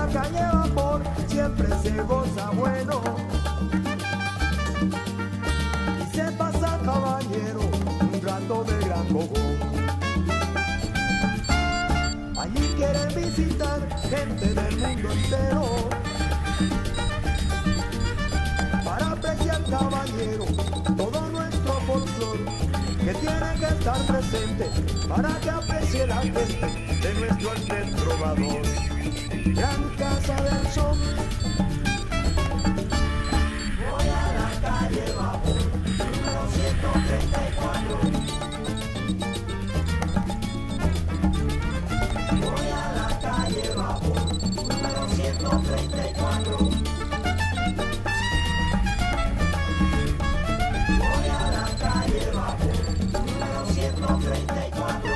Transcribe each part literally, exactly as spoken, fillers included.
la calle Vapor siempre se goza bueno y se pasa caballero un rato de gran cojón. Allí quieren visitar gente del mundo entero para apreciar, caballero, todo nuestro folclore que tiene que estar presente para que aprecie la gente de nuestro Andrés Trovador. Gran Casa del Son. Voy a la calle Vapor, número ciento treinta y cuatro. Voy a la calle Vapor, número ciento treinta y cuatro. Voy a la calle Vapor, número ciento treinta y cuatro.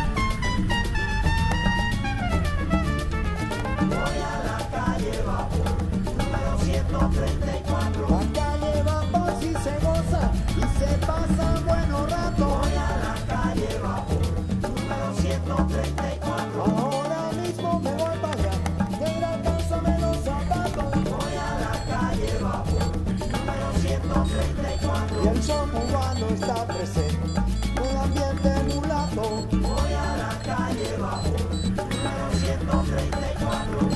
Voy a la calle Vapor, número ciento treinta y cuatro. La calle Vapor si se goza y se pasa buenos ratos. Voy a la calle Vapor, número ciento treinta y cuatro. Ahora mismo me voy para allá, de la casa me los zapatos. Voy a la calle Vapor, número ciento treinta y cuatro. Y el son cubano está presente, un ambiente mulato. Voy a la calle Vapor, número ciento treinta y cuatro.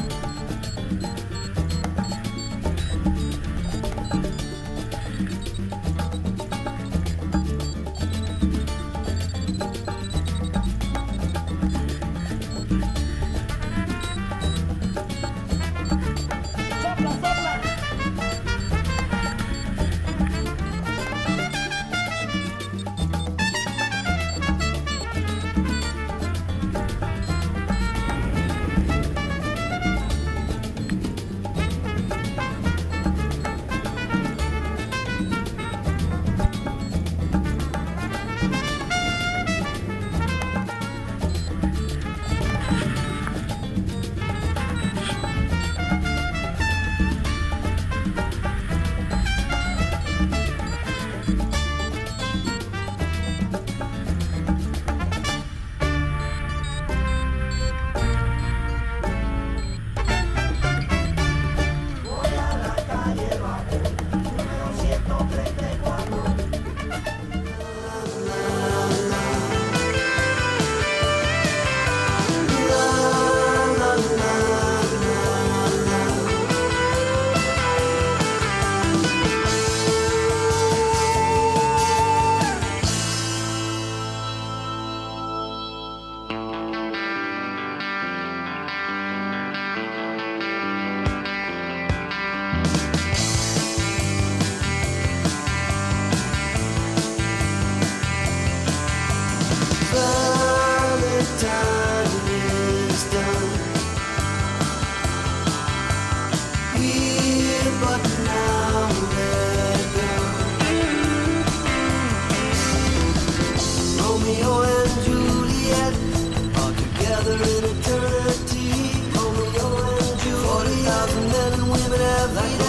Forty thousand men and women have